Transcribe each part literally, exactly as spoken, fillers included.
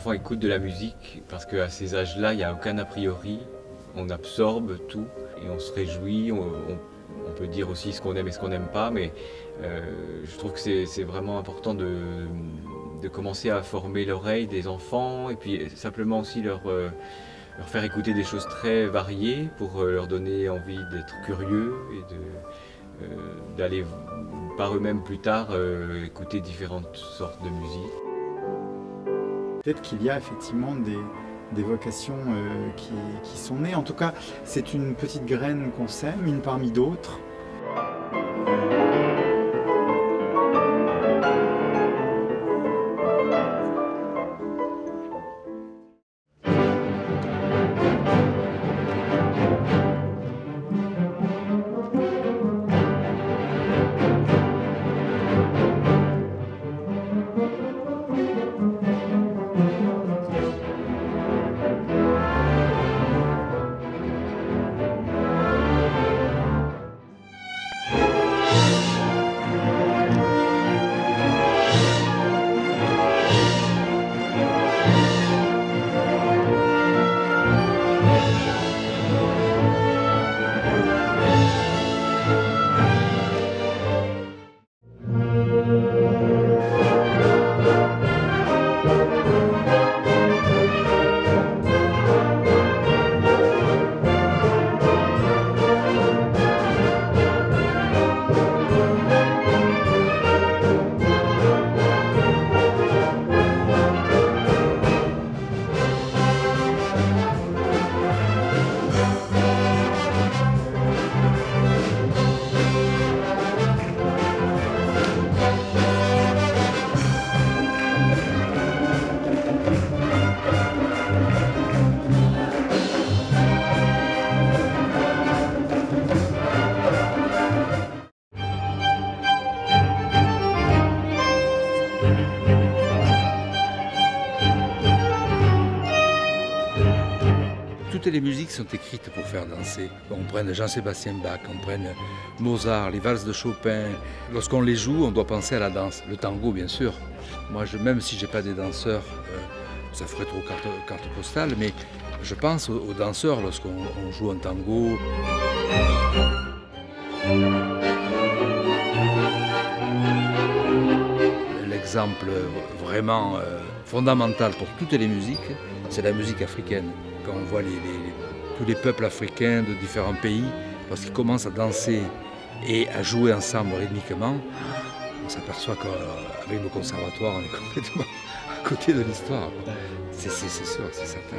enfants écoutent de la musique parce qu'à ces âges-là, il n'y a aucun a priori. On absorbe tout et on se réjouit. On, on, on peut dire aussi ce qu'on aime et ce qu'on n'aime pas, mais euh, je trouve que c'est vraiment important de, de commencer à former l'oreille des enfants et puis simplement aussi leur, euh, leur faire écouter des choses très variées pour leur donner envie d'être curieux et de, euh, d'aller par eux-mêmes plus tard euh, écouter différentes sortes de musique. Peut-être qu'il y a effectivement des, des vocations euh, qui, qui sont nées. En tout cas, c'est une petite graine qu'on sème, une parmi d'autres. Toutes les musiques sont écrites pour faire danser. On prenne Jean-Sébastien Bach, on prenne Mozart, les valses de Chopin. Lorsqu'on les joue, on doit penser à la danse. Le tango, bien sûr. Moi, je, même si je n'ai pas des danseurs, euh, ça ferait trop carte, carte postale, mais je pense aux, aux danseurs lorsqu'on joue un tango. L'exemple vraiment euh, fondamental pour toutes les musiques, c'est la musique africaine. Quand on voit les, les, tous les peuples africains de différents pays, lorsqu'ils commencent à danser et à jouer ensemble rythmiquement, on s'aperçoit qu'avec nos conservatoires, on est complètement à côté de l'histoire. C'est sûr, c'est certain.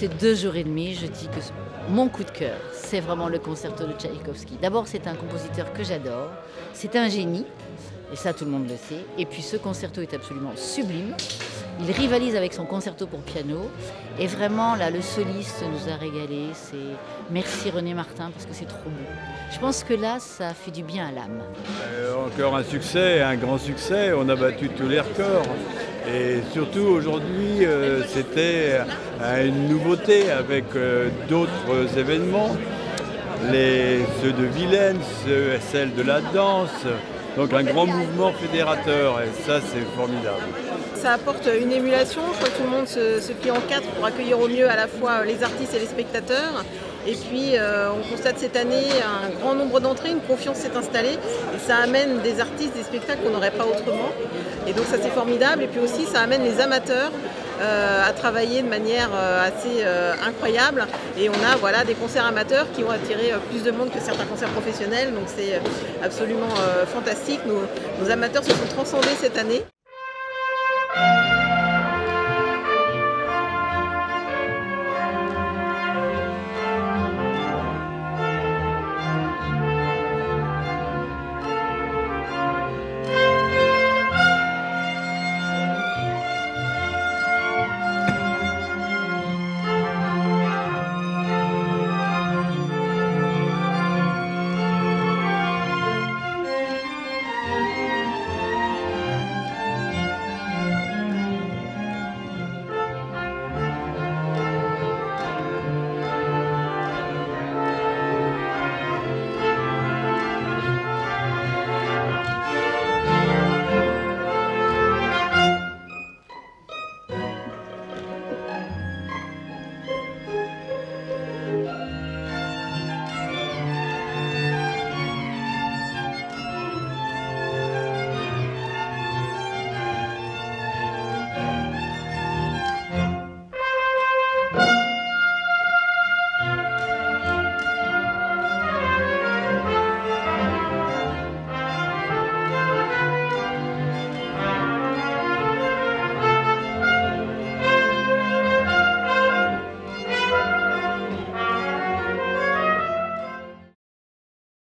ces deux jours et demi, je dis que mon coup de cœur, c'est vraiment le concerto de Tchaïkovski. D'abord, c'est un compositeur que j'adore, c'est un génie, et ça tout le monde le sait. Et puis ce concerto est absolument sublime. Il rivalise avec son concerto pour piano. Et vraiment, là, le soliste nous a régalé. C'est merci René Martin parce que c'est trop beau. Je pense que là, ça fait du bien à l'âme. Euh, encore un succès, un grand succès. On a battu tous les records. Et surtout aujourd'hui, euh, c'était euh, une nouveauté avec euh, d'autres événements. Les, ceux de Vilaine, ceux, celles de la danse. Donc un grand mouvement fédérateur. Et ça, c'est formidable. Ça apporte une émulation, je crois que tout le monde se, se plie en quatre pour accueillir au mieux à la fois les artistes et les spectateurs. Et puis euh, on constate cette année un grand nombre d'entrées, une confiance s'est installée et ça amène des artistes, des spectacles qu'on n'aurait pas autrement. Et donc ça c'est formidable. Et puis aussi ça amène les amateurs euh, à travailler de manière euh, assez euh, incroyable. Et on a voilà, des concerts amateurs qui ont attiré euh, plus de monde que certains concerts professionnels. Donc c'est absolument euh, fantastique. Nos, nos amateurs se sont transcendés cette année. Thank you.